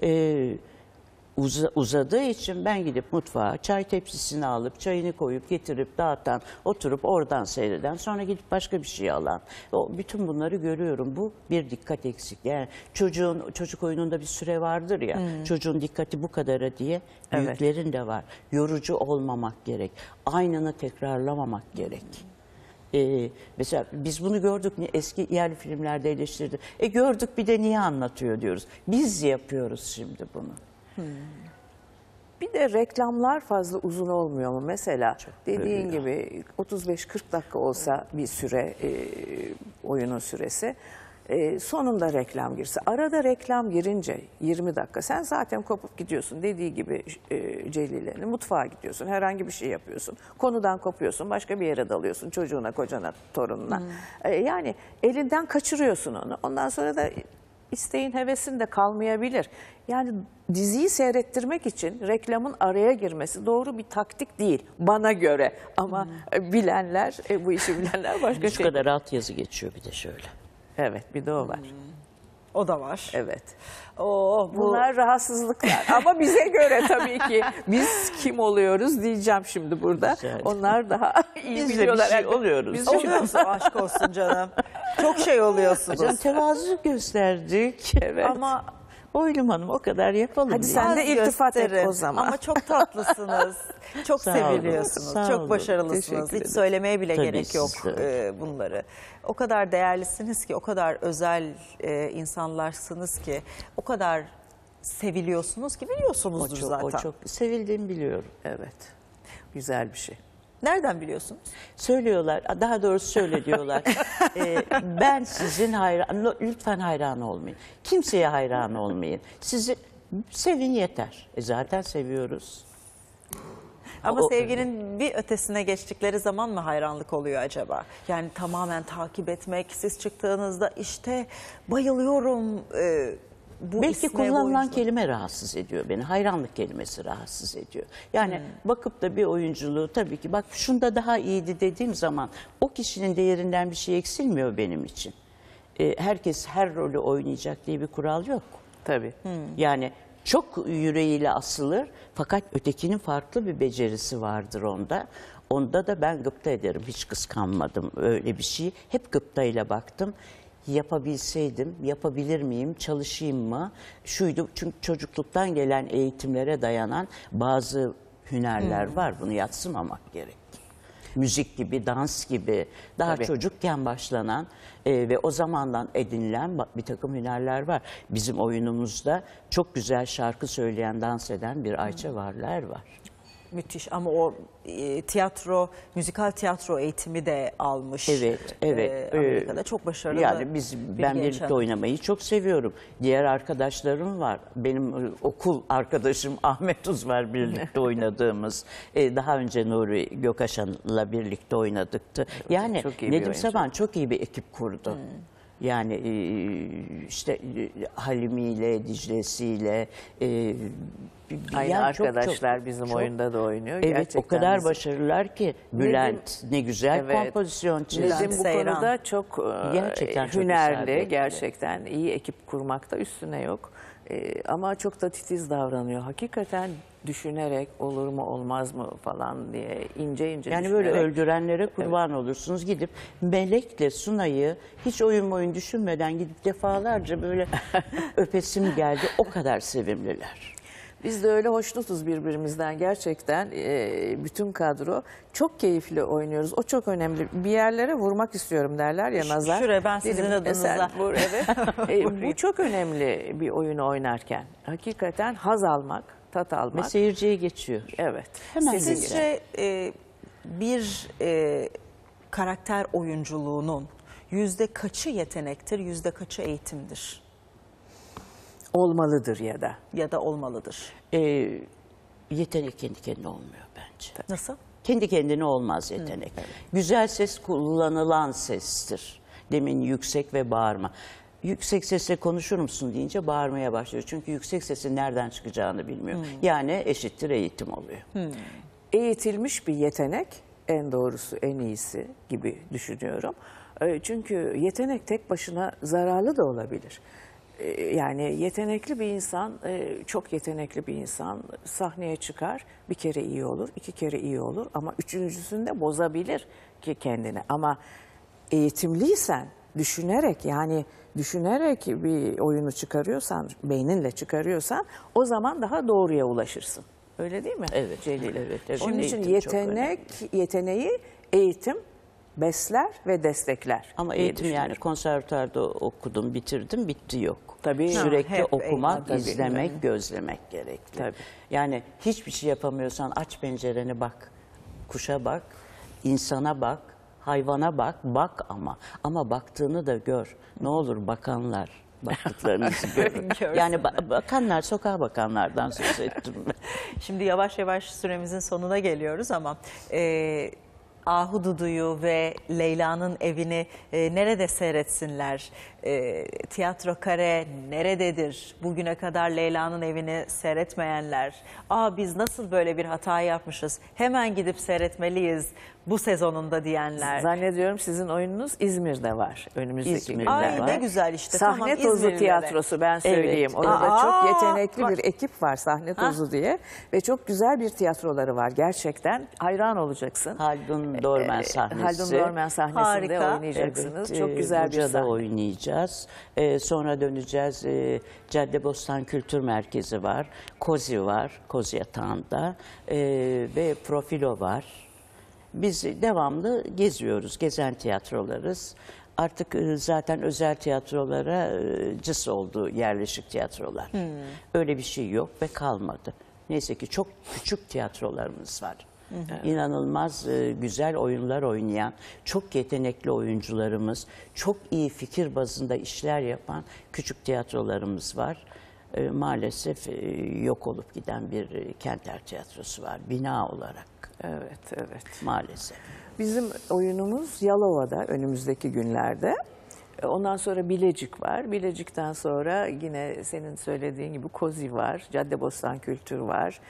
S3: Uzadığı için ben gidip mutfağa çay tepsisini alıp çayını koyup getirip dağıtan, oturup oradan seyreden, sonra gidip başka bir şey alan. Bütün bunları görüyorum. Bu bir dikkat eksik. Yani çocuk oyununda bir süre vardır ya. Çocuğun dikkati bu kadara diye büyüklerin de var. Yorucu olmamak gerek. Aynını tekrarlamamak gerek. Mesela biz bunu gördük, eski yerli filmlerde eleştirdi. Gördük bir de niye anlatıyor diyoruz. Biz yapıyoruz şimdi bunu.
S2: Bir de reklamlar fazla uzun olmuyor mu? Mesela dediğin gibi 35-40 dakika olsa bir süre, oyunun süresi. Sonunda reklam girse. Arada reklam girince 20 dakika sen zaten kopup gidiyorsun. Dediği gibi Celile'nin mutfağa gidiyorsun. Herhangi bir şey yapıyorsun. Konudan kopuyorsun. Başka bir yere dalıyorsun. Çocuğuna, kocana, torununa. Yani elinden kaçırıyorsun onu. Ondan sonra da isteğin, hevesin de kalmayabilir. Yani diziyi seyrettirmek için reklamın araya girmesi doğru bir taktik değil bana göre. Ama bilenler, bu işi bilenler başka
S3: Şu
S2: şey.
S3: kadar altyazı geçiyor bir de şöyle.
S2: Evet, bir de o var.
S1: O da var.
S2: Evet.
S1: Oo,
S2: Bunlar rahatsızlıklar ama bize göre tabii ki biz kim oluyoruz diyeceğim şimdi burada.
S3: Güzel.
S2: Onlar daha iyi
S3: Biz de bir
S2: biliyorlar.
S3: şey oluyoruz.
S2: Biz de
S1: oluyoruz, aşk olsun canım. Çok şey oluyorsunuz.
S3: Hocam tevazu gösterdik.
S2: Evet.
S1: Ama
S3: Oylum Hanım o kadar yapalım.
S2: Hadi
S3: diye.
S2: sen de
S1: az
S2: iltifat et
S1: gösterin.
S2: o zaman.
S1: Ama çok tatlısınız. Çok
S3: Sağ olun,
S1: seviliyorsunuz.
S3: sağ
S1: Çok
S3: olun.
S1: başarılısınız.
S2: Teşekkür
S1: Hiç
S2: ederim.
S1: söylemeye bile
S3: Tabii
S1: gerek yok
S3: siz de.
S1: bunları. O kadar değerlisiniz ki, o kadar özel insanlarsınız ki, o kadar seviliyorsunuz ki biliyorsunuzdur zaten.
S3: O çok sevildiğimi biliyorum.
S2: Evet. Güzel bir şey.
S1: Nereden biliyorsunuz?
S3: Söylüyorlar, daha doğrusu şöyle diyorlar. Ben sizin lütfen hayran olmayın. Kimseye hayran olmayın. Sizi sevin yeter. Zaten seviyoruz.
S1: Ama
S3: O-
S1: sevginin bir ötesine geçtikleri zaman mı hayranlık oluyor acaba? Yani tamamen takip etmek, siz çıktığınızda işte bayılıyorum bu
S3: Belki
S1: isme, bu
S3: kullanılan
S1: oyunculuğa.
S3: kelime rahatsız ediyor beni. Hayranlık kelimesi rahatsız ediyor. Yani bakıp da bir oyunculuğu tabii ki bak şunda daha iyiydi dediğim zaman o kişinin değerinden bir şey eksilmiyor benim için. Herkes her rolü oynayacak diye bir kural yok.
S2: Tabii.
S3: Yani çok yüreğiyle asılır fakat ötekinin farklı bir becerisi vardır onda. Onda da ben gıpta ederim. Hiç kıskanmadım öyle bir şey. Hep gıptayla baktım. Yapabilseydim, yapabilir miyim, çalışayım mı? Şuydu çünkü çocukluktan gelen eğitimlere dayanan bazı hünerler var. Bunu yadsımamak gerek. Müzik gibi, dans gibi daha
S2: Tabii.
S3: çocukken başlanan ve o zamandan edinilen bir takım hünerler var. Bizim oyunumuzda çok güzel şarkı söyleyen, dans eden bir Ayça Varlar var.
S1: Müthiş ama o tiyatro, müzikal tiyatro eğitimi de almış.
S3: Evet, evet.
S1: Amerika'da çok başarılı.
S3: Yani ben
S1: bir genç
S3: birlikte
S1: hanım.
S3: oynamayı çok seviyorum. Diğer arkadaşlarım var. Benim okul arkadaşım Ahmet Uz var birlikte oynadığımız. Daha önce Nuri Gökaşan'la birlikte oynadıktı. Yani
S2: çok iyi bir
S3: Nedim
S2: oyuncu.
S3: Saban çok iyi bir ekip kurdu. Yani işte Halimi'yle, Dicle'siyle
S2: Aynı
S3: yani
S2: arkadaşlar bizim oyunda da oynuyor.
S3: Evet
S2: Gerçekten
S3: o kadar
S2: bizim-
S3: başarılılar ki Bülent ne güzel
S2: Evet.
S3: kompozisyon çizdi.
S2: Nedim bu
S1: Seyran.
S2: konuda çok
S3: Gerçekten çok
S2: hünerli,
S3: isabetli.
S2: gerçekten iyi ekip kurmakta üstüne yok. Ama çok da titiz davranıyor. Hakikaten düşünerek olur mu olmaz mı falan diye ince ince
S3: Yani
S2: düşünerek.
S3: böyle öldürenlere kurban olursunuz. Gidip Melek'le Sunay'ı hiç oyun düşünmeden gidip defalarca böyle öpesim geldi. O kadar sevimliler.
S2: Biz de öyle hoşnutuz birbirimizden gerçekten. Bütün kadro çok keyifli oynuyoruz. O çok önemli. Bir yerlere vurmak istiyorum derler ya nazar.
S1: şuraya ben sizin
S2: Dedim,
S1: adınıza.
S2: sen vur, evet. Bu çok önemli bir oyunu oynarken. Hakikaten haz almak, tat
S3: Ve
S2: almak.
S3: seyirciye geçiyor.
S2: Evet.
S3: Hemen
S2: Sizin-
S1: Sizce bir karakter oyunculuğunun yüzde kaçı yetenektir, yüzde kaçı eğitimdir
S2: olmalıdır ya da.
S1: ya da olmalıdır?
S3: Yetenek kendi kendine olmuyor bence.
S1: Nasıl?
S3: Kendi kendine olmaz yetenek. Güzel ses kullanılan sestir. Demin yüksek ve bağırma. Yüksek sesle konuşur musun deyince bağırmaya başlıyor. Çünkü yüksek sesin nereden çıkacağını bilmiyor. Yani eşittir eğitim oluyor.
S2: Eğitilmiş bir yetenek en doğrusu, en iyisi gibi düşünüyorum. Çünkü yetenek tek başına zararlı da olabilir. Yani yetenekli bir insan, çok yetenekli bir insan sahneye çıkar, bir kere iyi olur, iki kere iyi olur ama üçüncüsünde bozabilir ki kendini. Ama eğitimliysen, düşünerek bir oyunu çıkarıyorsan, beyninle çıkarıyorsan o zaman daha doğruya ulaşırsın. Öyle değil mi?
S3: Evet,
S2: Celil?
S3: evet.
S2: Onun için
S3: Eğitim çok
S2: yeteneği, eğitim besler ve destekler
S3: Ama
S2: diye
S3: eğitim yani
S2: düşünüyorum.
S3: konservatuarda okudum, bitirdim, bitti yok.
S2: Tabii.
S3: Sürekli
S1: hep
S3: okumak,
S2: eğitim, tabii.
S3: izlemek, gözlemek gerekli.
S2: Tabii.
S3: Yani hiçbir şey yapamıyorsan aç pencereni bak, kuşa bak, insana bak, hayvana bak, bak ama. Ama baktığını da gör. Ne olur bakanlar, baktıklarınızı görün. Yani bakanlar, sokağa bakanlardan söz ettim ben.
S1: Şimdi yavaş yavaş süremizin sonuna geliyoruz ama Ahududu'yu ve Leyla'nın evini nerede seyretsinler? Tiyatro Kare nerededir? Bugüne kadar Leyla'nın evini seyretmeyenler, biz nasıl böyle bir hata yapmışız? Hemen gidip seyretmeliyiz bu sezonunda diyenler.
S2: Zannediyorum sizin oyununuz İzmir'de var. Önümüzdeki
S3: İzmir'de
S2: günlerde.
S1: Ay ne güzel işte.
S2: Sahne
S1: Tamam,
S2: Tozu
S1: İzmirlilere.
S2: Tiyatrosu ben söyleyeyim.
S3: Evet.
S2: Orada
S1: Aa,
S2: çok yetenekli bir ekip var Sahne Tozu diye. Ve çok güzel bir tiyatroları var gerçekten. Hayran olacaksın.
S3: Haldun Dormen sahnesi.
S2: Haldun Dormen sahnesinde
S1: Harika.
S2: oynayacaksınız.
S3: Evet,
S2: çok güzel bir
S3: Buca'da
S2: sahne.
S3: oynayacağız. Sonra döneceğiz. Caddebostan Kültür Merkezi var. Kozi var. Kozi Yatağı'nda. Ve Profilo var. Biz devamlı geziyoruz. Gezen tiyatrolarız. Artık zaten özel tiyatrolara cıs oldu yerleşik tiyatrolar. Öyle bir şey yok ve kalmadı. Neyse ki çok küçük tiyatrolarımız var. İnanılmaz güzel oyunlar oynayan, çok yetenekli oyuncularımız, çok iyi fikir bazında işler yapan küçük tiyatrolarımız var. Maalesef yok olup giden bir Kenter Tiyatrosu var bina olarak.
S2: Evet, evet.
S3: Maalesef.
S2: Bizim oyunumuz Yalova'da önümüzdeki günlerde. Ondan sonra Bilecik var. Bilecik'ten sonra yine senin söylediğin gibi Kozi var. Caddebostan Kültür var.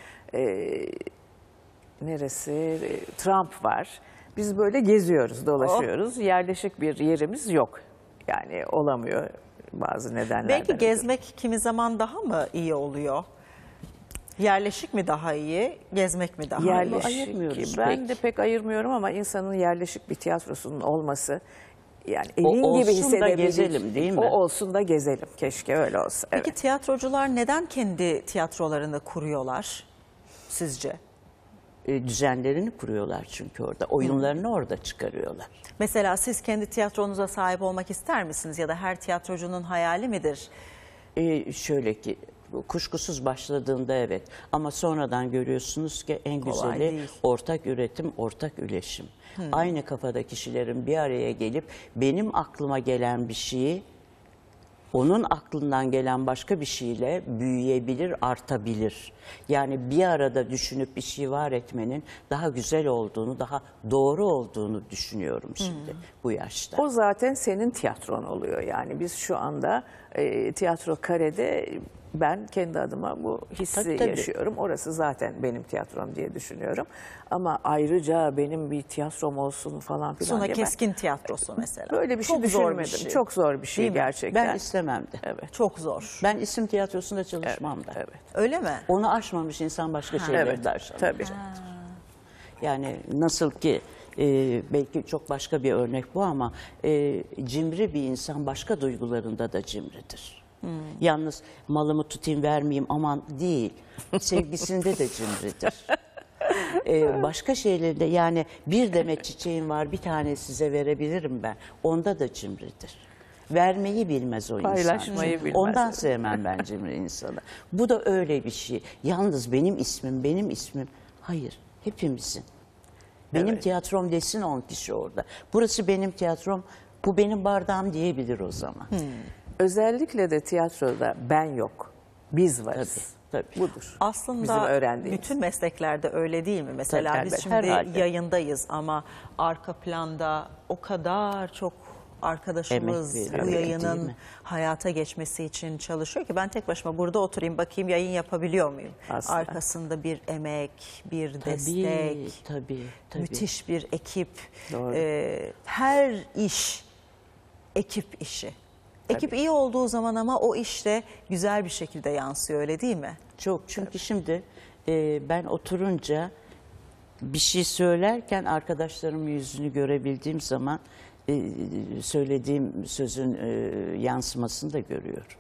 S2: Neresi? Trump var. Biz böyle geziyoruz, dolaşıyoruz. Yerleşik bir yerimiz yok. Yani olamıyor bazı nedenlerden.
S1: Belki
S2: ötürü.
S1: gezmek kimi zaman daha mı iyi oluyor? Yerleşik mi daha iyi, gezmek mi daha iyi?
S2: Yerleşik.
S3: ayırmıyoruz
S2: Ben
S3: pek.
S2: de pek ayırmıyorum ama insanın yerleşik bir tiyatrosunun olması, yani
S3: O
S2: evin
S3: olsun
S2: gibi
S3: da
S2: hissedebilecek.
S3: gezelim, değil mi?
S2: O olsun da gezelim. Keşke öyle olsa.
S1: Peki
S2: Evet.
S1: tiyatrocular neden kendi tiyatrolarını kuruyorlar sizce?
S3: Düzenlerini kuruyorlar çünkü orada. Oyunlarını orada çıkarıyorlar.
S1: Mesela siz kendi tiyatronuza sahip olmak ister misiniz ya da her tiyatrocunun hayali midir?
S3: Şöyle ki kuşkusuz başladığında evet ama sonradan görüyorsunuz ki en
S1: Kolay
S3: güzeli
S1: değil.
S3: ortak üretim, ortak üleşim. Aynı kafada kişilerin bir araya gelip benim aklıma gelen bir şeyi onun aklından gelen başka bir şeyle büyüyebilir, artabilir. Yani bir arada düşünüp bir şey var etmenin daha güzel olduğunu, daha doğru olduğunu düşünüyorum şimdi bu yaşta.
S2: O zaten senin tiyatron oluyor. Yani biz şu anda Tiyatro Kare'de ben kendi adıma bu hissi
S3: Tabii.
S2: yaşıyorum. Orası zaten benim tiyatrom diye düşünüyorum. Ama ayrıca benim bir tiyatrom olsun falan filan
S1: Suna
S2: diye ben
S1: Keskin tiyatrosu mesela.
S2: böyle bir şey
S1: Çok zor
S2: düşünmedim.
S1: bir şey.
S2: Çok zor bir şey
S1: Değil mi?
S2: gerçekten.
S3: Ben istemem de.
S2: Evet.
S1: Çok zor.
S3: Ben isim tiyatrosunda çalışmam da.
S2: Evet.
S1: Öyle mi?
S3: Onu aşmamış insan başka şeyleri
S2: Evet.
S3: de aşamaz.
S2: Tabii.
S3: Yani nasıl ki belki çok başka bir örnek bu ama cimri bir insan başka duygularında da cimridir. Yalnız malımı tutayım vermeyeyim aman değil. Sevgisinde de cimridir. Başka şeylerde yani bir demet çiçeğim var bir tane size verebilirim ben. Onda da cimridir. Vermeyi bilmez o insan.
S2: Paylaşmayı bilmez.
S3: Ondan sevmem ben cimri insanı. Bu da öyle bir şey. Yalnız benim ismim. Hayır, hepimizin. Benim tiyatrom desin 10 kişi orada. Burası benim tiyatrom, bu benim bardağım diyebilir o zaman.
S2: Özellikle de tiyatroda ben yok. Biz varız.
S3: Tabii.
S2: Budur. Bizim
S1: Aslında
S2: öğrendiğimiz.
S1: bütün mesleklerde öyle değil mi? Mesela
S3: Tabii,
S1: biz
S3: elbette,
S1: şimdi
S3: herhalde.
S1: yayındayız ama arka planda o kadar çok arkadaşımız
S3: Emek
S1: bu
S3: veriyor, değil
S1: yayının
S3: mi?
S1: hayata geçmesi için çalışıyor ki ben tek başıma burada oturayım bakayım yayın yapabiliyor muyum?
S2: Asla.
S1: Arkasında bir emek, bir destek,
S3: Tabii.
S1: müthiş bir ekip.
S2: Doğru.
S1: Her iş ekip işi. Ekip iyi olduğu zaman ama o işte güzel bir şekilde yansıyor öyle değil mi?
S3: Çok çünkü şimdi ben oturunca bir şey söylerken arkadaşlarımın yüzünü görebildiğim zaman söylediğim sözün yansımasını da görüyorum.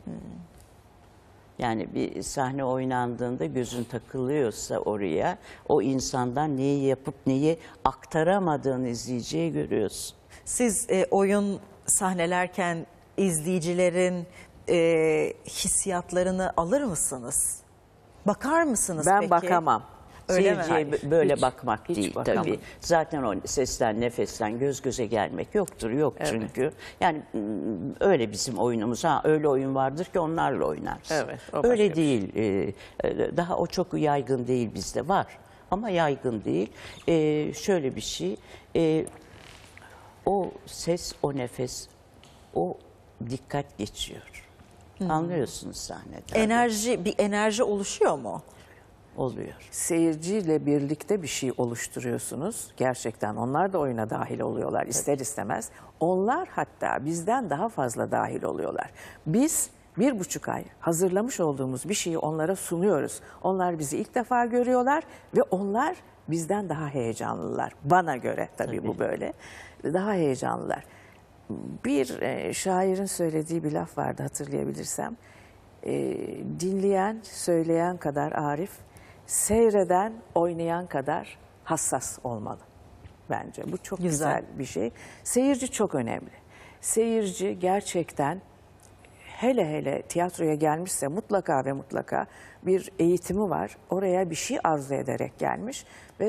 S3: Yani bir sahne oynandığında gözün takılıyorsa oraya o insandan neyi yapıp neyi aktaramadığını izleyiciye görüyorsun.
S1: Siz oyun sahnelerken izleyicilerin hissiyatlarını alır mısınız? Bakar mısınız
S2: Ben
S1: peki?
S2: bakamam.
S1: Öyle mi?
S3: Seyirciye böyle
S2: Hiç-
S3: bakmak
S2: hiç
S3: değil
S2: bakamam.
S3: tabii. Zaten o sesten, nefesten göz göze gelmek yoktur, yok çünkü. Yani öyle bizim oyunumuz. Ha öyle oyun vardır ki onlarla oynarsın.
S2: Evet, o başka
S3: öyle
S2: bir
S3: değil. Daha o çok yaygın değil bizde. Var ama yaygın değil. Şöyle bir şey. O ses, o nefes, o dikkat geçiyor. Anlıyorsunuz sahnede.
S1: Bir enerji oluşuyor mu?
S3: Oluyor.
S2: Seyirciyle birlikte bir şey oluşturuyorsunuz. Gerçekten onlar da oyuna dahil oluyorlar ister istemez. Onlar hatta bizden daha fazla dahil oluyorlar. Biz 1,5 ay hazırlamış olduğumuz bir şeyi onlara sunuyoruz. Onlar bizi ilk defa görüyorlar ve onlar bizden daha heyecanlılar. Bana göre tabii bu böyle. Daha heyecanlılar. Bir şairin söylediği bir laf vardı hatırlayabilirsem. Dinleyen, söyleyen kadar arif, seyreden, oynayan kadar hassas olmalı bence. Bu çok güzel bir şey. Seyirci çok önemli. Seyirci gerçekten hele hele tiyatroya gelmişse mutlaka ve mutlaka bir eğitimi var. Oraya bir şey arzu ederek gelmiş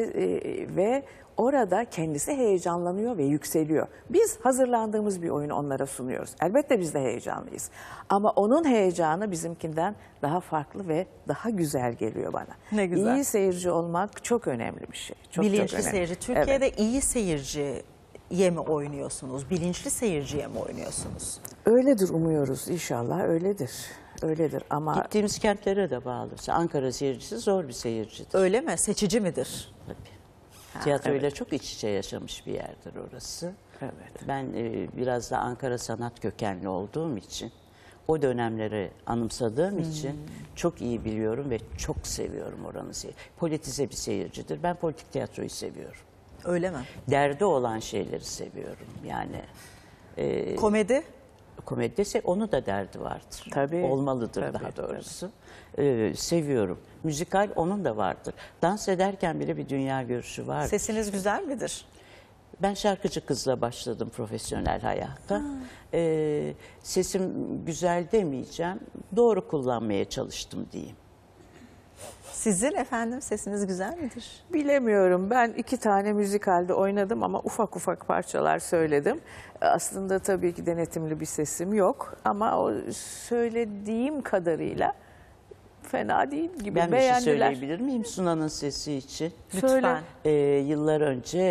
S2: ve orada kendisi heyecanlanıyor ve yükseliyor. Biz hazırlandığımız bir oyunu onlara sunuyoruz. Elbette biz de heyecanlıyız. Ama onun heyecanı bizimkinden daha farklı ve daha güzel geliyor bana.
S1: Ne güzel.
S2: İyi seyirci olmak çok önemli bir şey. Çok,
S1: Bilinçli
S2: çok önemli.
S1: seyirci. Türkiye'de iyi seyirciye mi oynuyorsunuz? Bilinçli seyirciye mi oynuyorsunuz?
S2: Öyledir umuyoruz inşallah öyledir. Öyledir ama
S3: Gittiğimiz kentlere de bağlı. Mesela Ankara seyircisi zor bir seyircidir.
S1: Öyle mi? Seçici midir?
S3: Tabii. Tiyatroyla çok iç içe yaşamış bir yerdir orası.
S2: Evet.
S3: Ben biraz da Ankara sanat kökenli olduğum için, o dönemleri anımsadığım için çok iyi biliyorum ve çok seviyorum oranı. Politize bir seyircidir. Ben politik tiyatroyu seviyorum.
S1: Öyle mi?
S3: Derdi olan şeyleri seviyorum. Yani
S1: Komedi?
S3: komedide onu da derdi vardır.
S2: Tabii.
S3: Olmalıdır
S2: Tabii,
S3: daha doğrusu. Seviyorum. Müzikal onun da vardır. Dans ederken bile bir dünya görüşü var.
S1: Sesiniz güzel midir?
S3: Ben şarkıcı kızla başladım profesyonel hayata. Sesim güzel demeyeceğim. Doğru kullanmaya çalıştım diyeyim.
S1: Sizin efendim sesiniz güzel midir?
S2: bilemiyorum. Ben 2 tane müzikalde oynadım ama ufak ufak parçalar söyledim. Aslında tabii ki denetimli bir sesim yok ama o söylediğim kadarıyla fena değil gibi.
S3: Ben bir şey
S2: Beğendiler.
S3: söyleyebilir miyim Sunan'ın sesi için?
S1: Lütfen.
S3: Yıllar önce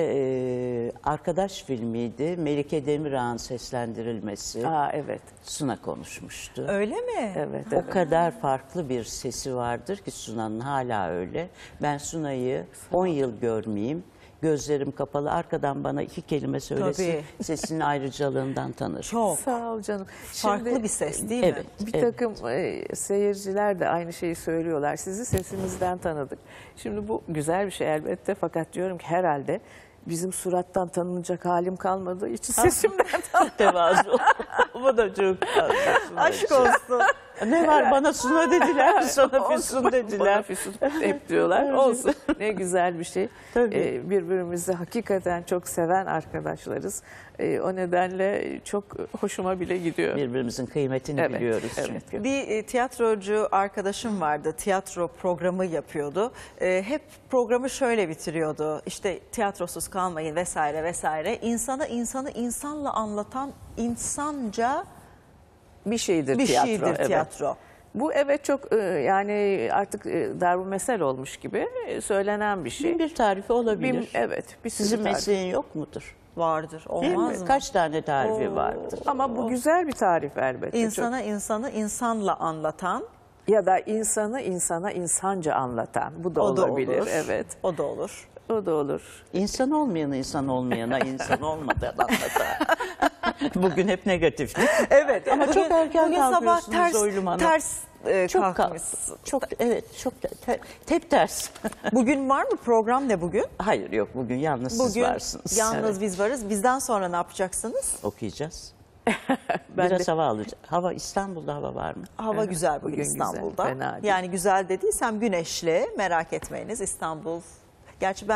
S3: Arkadaş filmiydi. Melike Demirağ'ın seslendirilmesi.
S2: Aa, evet.
S3: Suna konuşmuştu.
S1: Öyle mi?
S2: Evet.
S3: O kadar farklı bir sesi vardır ki Suna'nın, hala öyle. Ben Suna'yı 10 yıl görmeyeyim. Gözlerim kapalı, arkadan bana 2 kelime söylesin.
S1: Tabii.
S3: Sesinin ayrıcalığından tanır.
S1: Çok.
S2: Sağ ol canım.
S1: Farklı bir ses değil
S3: Evet.
S1: mi?
S2: Bir takım seyirciler de aynı şeyi söylüyorlar. Sizi sesinizden tanıdık. Şimdi bu güzel bir şey elbette fakat diyorum ki herhalde bizim surattan tanınacak halim kalmadığı için sesimden
S3: Çok tevazu. Bu da çok tatlı.
S1: Aşk olsun.
S3: Ne var, bana Suna dediler, sana Füsun
S2: Bana
S3: dediler.
S2: Füsun hep diyorlar. Olsun. Ne güzel bir şey.
S3: Tabii.
S2: Birbirimizi hakikaten çok seven arkadaşlarız. O nedenle çok hoşuma bile gidiyor.
S3: Birbirimizin kıymetini
S2: Evet,
S3: biliyoruz
S2: evet.
S3: çünkü.
S1: Bir tiyatrocu arkadaşım vardı. Tiyatro programı yapıyordu. Hep programı şöyle bitiriyordu. İşte tiyatrosuz kalmayın vesaire vesaire. İnsanı insanla anlatan insanca
S2: Bir şeydir
S1: bir
S2: tiyatro.
S1: şeydir
S2: evet.
S1: tiyatro.
S2: Bu evet çok yani artık darbumesel olmuş gibi söylenen bir şey.
S3: Bir tarifi olabilir.
S2: Evet. Bir
S3: Sizin
S2: sürü tarif.
S3: mesleğin yok mudur?
S1: Vardır.
S3: Değil mi?
S1: Olmaz mı?
S3: Kaç tane tarifi vardır?
S2: Ama bu güzel bir tarif elbette.
S1: İnsanı insanla anlatan
S2: Ya da insana insanca anlatan. Bu da
S1: o da
S2: olabilir.
S1: olur.
S2: Evet.
S1: O da olur.
S2: O da olur.
S3: İnsan olmayana insan olmadan anlatar. Bugün hep negatiflik.
S1: Evet
S3: Ama çok erken
S1: bugün sabah
S3: kalkıyorsunuz Oylum Hanım.
S1: ters
S3: Çok
S1: kalkmışsın.
S3: çok hep ters.
S1: Bugün var mı program ne bugün?
S3: Hayır yok, bugün yalnız siz
S1: Bugün
S3: varsınız.
S1: yalnız
S3: Evet.
S1: biz varız. Bizden sonra ne yapacaksınız?
S3: Okuyacağız.
S2: Ben
S3: Biraz
S2: de-
S3: hava alacağız. Hava, İstanbul'da hava var mı?
S1: Hava güzel bugün
S2: bugün güzel,
S1: İstanbul'da.
S2: fena değil.
S1: Yani güzel dediysem güneşli, merak etmeyiniz İstanbul. Gerçi ben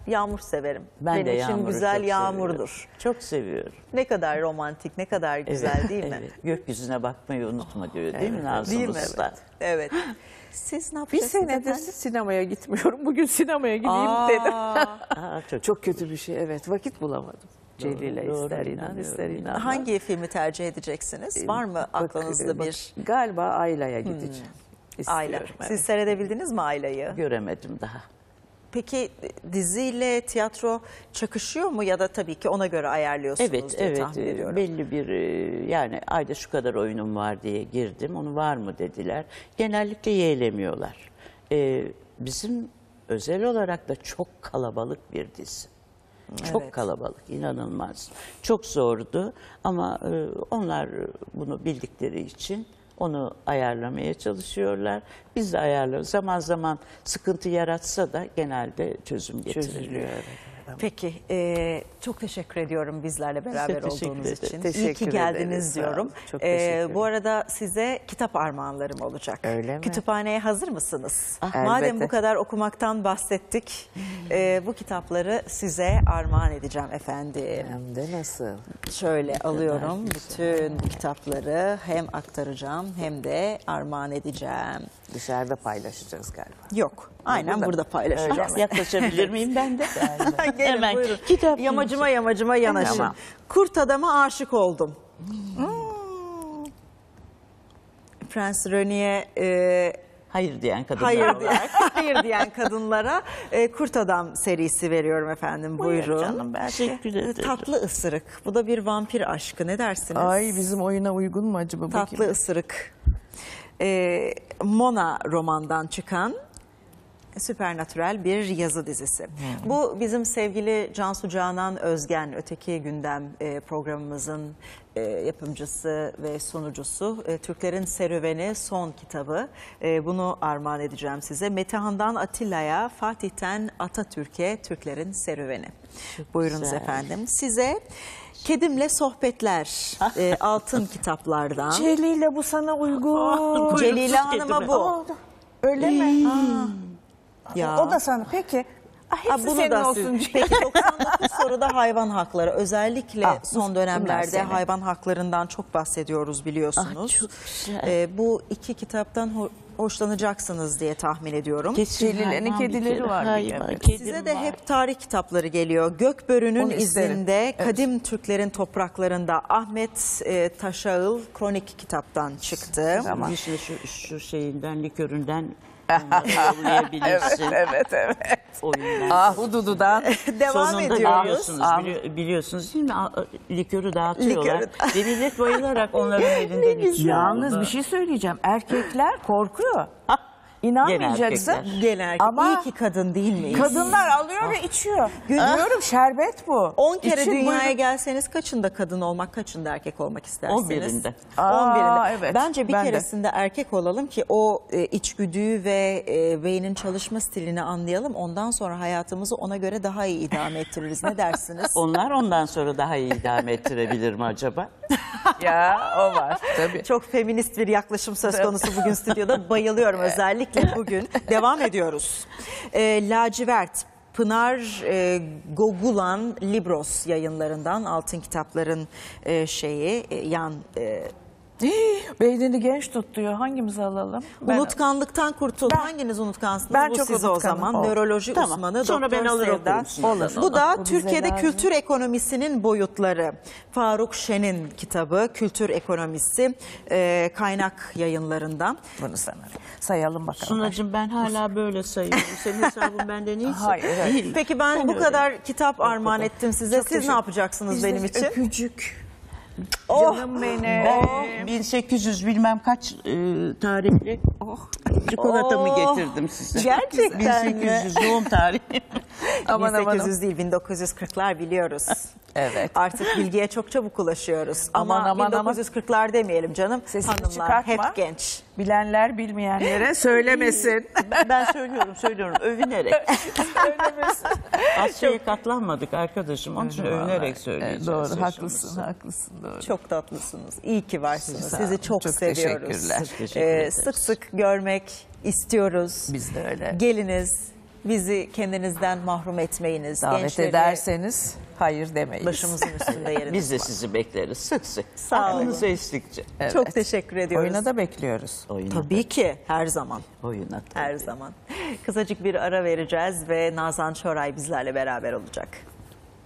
S1: yağmur severim.
S3: Ben
S1: Benim
S3: de
S1: için
S3: yağmuru
S1: güzel
S3: çok
S1: yağmurdur.
S3: seviyorum. Çok seviyorum.
S1: Ne kadar romantik, ne kadar güzel değil mi?
S3: Evet. Gökyüzüne bakmayı unutma diyor değil mi Nazım
S1: Değil mi?
S3: Usta?
S1: Evet. Siz ne
S2: Bir
S1: yapacaksınız
S2: senedir
S1: efendim?
S2: sinemaya gitmiyorum. Bugün sinemaya gideyim dedim.
S3: Aa,
S2: Çok kötü bir şey, evet. Vakit bulamadım. Celil'e
S3: doğru,
S2: ister inan,
S3: inanıyorum,
S2: ister inanma.
S1: Hangi filmi tercih edeceksiniz? Var mı aklınızda bir
S2: Galiba Ayla'ya gideceğim.
S1: Ayla?
S2: İstiyorum,
S1: Siz
S2: evet.
S1: seyredebildiniz mi Ayla'yı?
S3: Göremedim daha.
S1: Peki diziyle tiyatro çakışıyor mu ya da tabii ki ona göre ayarlıyorsunuz
S3: Evet,
S1: diye
S3: evet.
S1: tahmin ediyorum.
S3: Belli bir yani ayda şu kadar oyunum var diye girdim. Onu var mı dediler. Genellikle yeğlemiyorlar. Bizim özel olarak da çok kalabalık bir dizi. Çok
S1: Evet.
S3: kalabalık, inanılmaz. Çok zordu ama onlar bunu bildikleri için onu ayarlamaya çalışıyorlar. Biz de ayarlıyoruz. Zaman zaman sıkıntı yaratsa da genelde çözüm getiriliyor.
S2: Çözülüyor.
S1: Peki, çok teşekkür ediyorum bizlerle beraber
S3: teşekkür
S1: olduğunuz
S3: ederim.
S1: için. İyi
S2: Teşekkür
S1: ki geldiniz
S2: ederiz, sağ
S1: diyorum.
S2: olun. Çok teşekkür
S1: Bu arada size kitap armağanlarım olacak.
S2: Öyle mi?
S1: Kütüphaneye hazır mısınız?
S2: Ah,
S1: Madem
S2: elbette.
S1: bu kadar okumaktan bahsettik, bu kitapları size armağan edeceğim efendim.
S2: Hem de nasıl?
S1: Şöyle alıyorum bütün bu kitapları hem aktaracağım hem de armağan edeceğim.
S2: Dışarıda paylaşacağız galiba.
S1: Yok, aynen
S2: Burada.
S1: burada paylaşacağım.
S3: Yaklaşabilir miyim ben de?
S1: Gelin
S3: Hemen
S1: buyurun.
S3: kitap
S1: Yamacıma yanaşın.
S2: Tamam.
S1: Kurt adama aşık oldum. Prens Reni'ye
S3: Hayır diyen kadınlar
S1: hayır,
S3: olarak.
S1: hayır diyen kadınlara Kurt Adam serisi veriyorum efendim. Buyurun.
S3: Canım ben teşekkür ederim.
S1: Tatlı ısırık. Bu da bir vampir aşkı. Ne dersiniz?
S2: Ay bizim oyuna uygun mu acaba?
S1: Tatlı ısırık. Mona romandan çıkan süpernatürel bir yazı dizisi. Bu bizim sevgili Cansu Canan Özgen, Öteki Gündem programımızın yapımcısı ve sunucusu. Türklerin Serüveni son kitabı. Bunu armağan edeceğim size. Metehan'dan Atilla'ya, Fatih'ten Atatürk'e Türklerin Serüveni. Buyurunuz
S3: güzel.
S1: efendim. Size Kedimle Sohbetler, altın kitaplardan.
S2: Celile bu sana uygun.
S1: Celile Hanım'a bu.
S2: Öyle mi?
S1: Ya.
S2: O da sana. Peki. Ah, hepsi
S1: bunu
S2: senin
S1: da
S2: olsun.
S1: siz. Peki 99 soruda hayvan hakları. Özellikle son
S2: bunlar
S1: dönemlerde
S2: senin.
S1: hayvan haklarından çok bahsediyoruz biliyorsunuz.
S3: çok güzel.
S1: Bu iki kitaptan hoşlanacaksınız diye tahmin ediyorum.
S2: Celile'nin
S3: Hayvan
S2: kedileri
S3: bir kere,
S2: var bir
S3: hayvan,
S2: kere.
S3: kedim
S1: Size de
S3: var.
S1: hep tarih kitapları geliyor. Gökbörü'nün
S2: Onu isterim.
S1: izinde Kadim Türklerin topraklarında Ahmet Taşağıl kronik kitaptan çıktı.
S2: Tamam.
S3: Bir şey şu şeyinden, liköründen yollayabilirsin.
S2: Evet.
S3: Oyundan.
S2: Ahududu'dan.
S1: Devam
S3: Sonunda
S1: ediyoruz.
S3: biliyorsunuz, biliyorsunuz değil mi? Likörü dağıtıyorlar. Ve millet bayılarak onların elinden içiyor.
S2: Yalnız bir şey söyleyeceğim. Erkekler korkuyor.
S3: Gene
S2: İnanmayacaksın.
S3: erkekler.
S1: Gene erkek.
S2: Ama
S1: İyi ki kadın değil miyiz?
S2: kadınlar alıyor ve içiyor. Görüyorum şerbet bu.
S1: 10 kere
S2: İçin
S1: dünyaya
S2: buyurun.
S1: gelseniz kaçında kadın olmak, kaçında erkek olmak istersiniz?
S3: 11'inde.
S1: 11'inde.
S2: Evet,
S1: Bence bir
S2: ben de.
S1: keresinde erkek olalım ki o içgüdüyü ve beynin çalışma stilini anlayalım. Ondan sonra hayatımızı ona göre daha iyi idame ettiririz. Ne dersiniz?
S3: Onlar ondan sonra daha iyi idame ettirebilir mi acaba?
S2: Ya o var. Tabii.
S1: Çok feminist bir yaklaşım söz konusu bugün stüdyoda. Bayılıyorum özellikle bugün. Devam ediyoruz. Lacivert, Pınar Gogulan Libros yayınlarından Altın Kitapların yan
S2: Beynini genç tut diyor. Hangimizi alalım?
S1: unutkanlıktan kurtul. Hanginiz unutkansınız?
S2: Ben
S1: Bu
S2: çok
S1: size o
S2: unutkanım.
S1: zaman.
S2: O.
S1: Nöroloji
S3: Tamam.
S1: uzmanı
S3: Sonra
S1: Doktor
S3: ben alır
S1: Sevda.
S3: okurum sizden
S1: Bu da
S2: O bize
S1: Türkiye'de
S2: lazım.
S1: kültür ekonomisinin boyutları. Faruk Şen'in kitabı Kültür Ekonomisi kaynak yayınlarından.
S2: Bunu sana sayalım bakalım.
S3: Sunacığım ben hala böyle sayıyorum. Senin hesabın benden iyiyse.
S2: Hayır.
S3: Değil.
S1: Peki ben bu kadar kitap armağan ettim size. Siz ne yapacaksınız benim için?
S2: Öpücük.
S1: Oh,
S2: Canım benim.
S3: 1800 bilmem kaç tarihli çikolatamı getirdim size.
S1: Gerçekten mi?
S3: 1800 doğum tarihi.
S2: Aman,
S1: 1800 değil 1940'lar biliyoruz.
S2: Evet.
S1: Artık bilgiye çok çabuk ulaşıyoruz. Ama
S2: Aman,
S1: 1940'lar demeyelim canım.
S2: Sesini
S1: Hanımlar
S2: çıkartma.
S1: hep genç.
S2: Bilenler bilmeyenlere söylemesin.
S3: Ben söylüyorum övünerek. Asya'ya katlanmadık arkadaşım. Onun için övünerek söyleyeceğiz.
S2: Doğru,
S3: yaşımızı.
S2: haklısın doğru.
S1: Çok tatlısınız. İyi ki varsınız.
S2: Sağ
S1: Sizi
S2: olun.
S1: çok,
S2: Çok
S1: seviyoruz.
S2: teşekkürler.
S3: Teşekkür ederiz.
S1: Sık sık görmek istiyoruz.
S2: Biz de öyle.
S1: Geliniz, bizi kendinizden mahrum etmeyiniz.
S2: Davet
S1: Gençleri
S2: ederseniz hayır demeyiz.
S1: başımızın üstünde yeriniz
S3: Biz de
S1: var.
S3: sizi bekleriz sık sık.
S1: Sağ olun.
S3: Aklınıza estikçe.
S1: Çok teşekkür ediyoruz.
S2: Oyuna da bekliyoruz.
S3: Oyuna
S1: Tabii ki her zaman.
S3: Oyuna
S1: Her zaman. Kısacık bir ara vereceğiz ve Nazan Çoray bizlerle beraber olacak.